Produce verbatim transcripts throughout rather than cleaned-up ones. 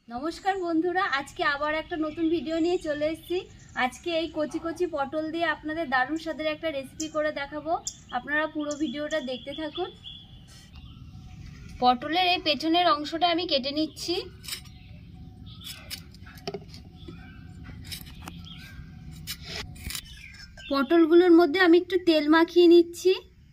नमस्कार बंधुरा आज के आबार एक नतून भिडियो निये चले एसेछि। आज के এই কচি কচি পটল দিয়ে আপনাদের দারুণ স্বাদের একটা রেসিপি করে দেখাবো। আপনারা পুরো ভিডিওটা দেখতে থাকুন। পটলের এই পেছনের অংশটা আমি কেটে নিচ্ছি। পটলগুলোর মধ্যে আমি একটু তেল মাখিয়ে নিচ্ছি।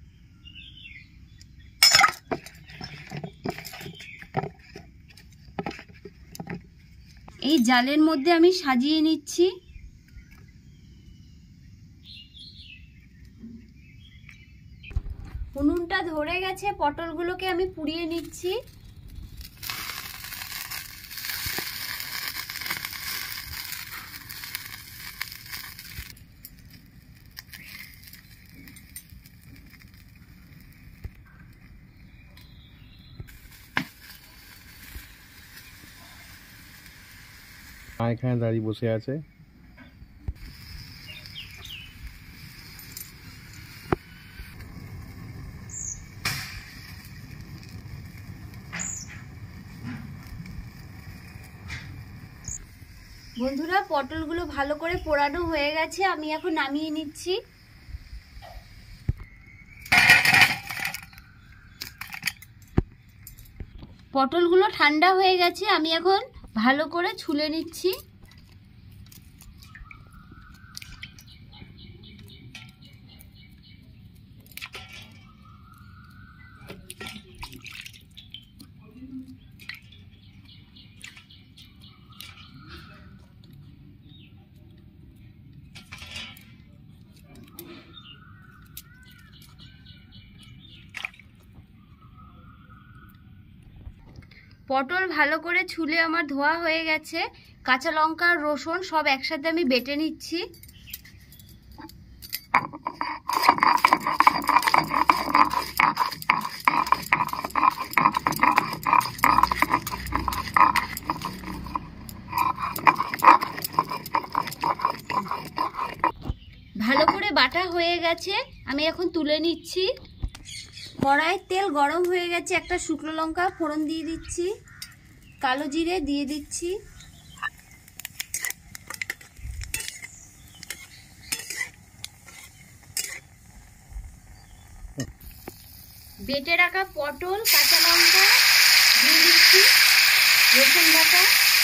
এই জালের মধ্যে আমি সাজিয়ে নিচ্ছি। উনুনটা ধরে গেছে, পটলগুলোকে আমি পুড়িয়ে নিচ্ছি। এখানে দাঁড়িয়ে বসে আছে। বন্ধুরা পটলগুলো ভালো করে পোড়ানো হয়ে গেছে, আমি এখন নামিয়ে নিচ্ছি। পটলগুলো ঠান্ডা হয়ে গেছে, আমি এখন ভালো করে ছুলে নিচ্ছি। পটল ভালো করে ছুলে আমার ধোয়া হয়ে গেছে। কাঁচা লঙ্কা আর রসুন সব একসাথে আমি বেটে নিচ্ছি। ভালো করে বাটা হয়ে গেছে, আমি এখন তুলে নিচ্ছি। কড়াইয়ের তেল গরম হয়ে গেছে, একটা শুকনো লঙ্কা ফোড়ন দিয়ে দিচ্ছি, কালো জিরে দিয়ে দিচ্ছি, বেটে রাখা পটল কাঁচা লঙ্কা দিয়ে দিচ্ছি, রসুন বাটা,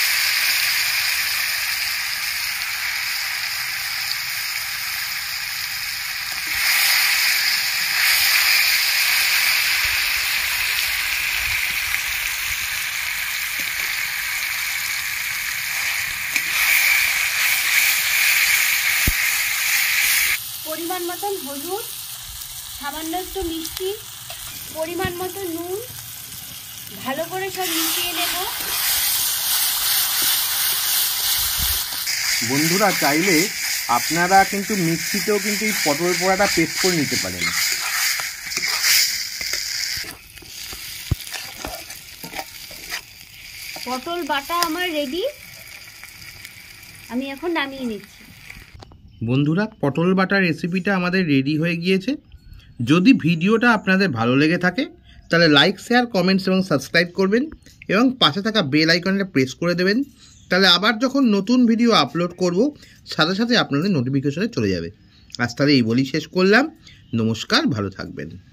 পরিমাণ মতন হলুদ, সামান্য একটু মিষ্টি, পরিমাণ মতো নুন, ভালো করে সব মিশিয়ে নেব। বন্ধুরা চাইলে আপনারা কিন্তু মিক্সিতেও কিন্তু এই পটল পোড়াটা পেস্ট করে নিতে পারেন। পটল বাটা আমার রেডি, আমি এখন নামিয়ে নিচ্ছি। বন্ধুরা পটল বাটার রেসিপিটা আমাদের রেডি হয়ে গিয়েছে। যদি ভিডিওটা আপনাদের ভালো লেগে থাকে তাহলে লাইক, শেয়ার, কমেন্টস এবং সাবস্ক্রাইব করবেন এবং পাশে থাকা বেল আইকনটা প্রেস করে দেবেন। তাহলে আবার যখন নতুন ভিডিও আপলোড করব সাথে সাথে আপনাদের নোটিফিকেশনে চলে যাবে। আজ তাহলে এই বলেই শেষ করলাম। নমস্কার, ভালো থাকবেন।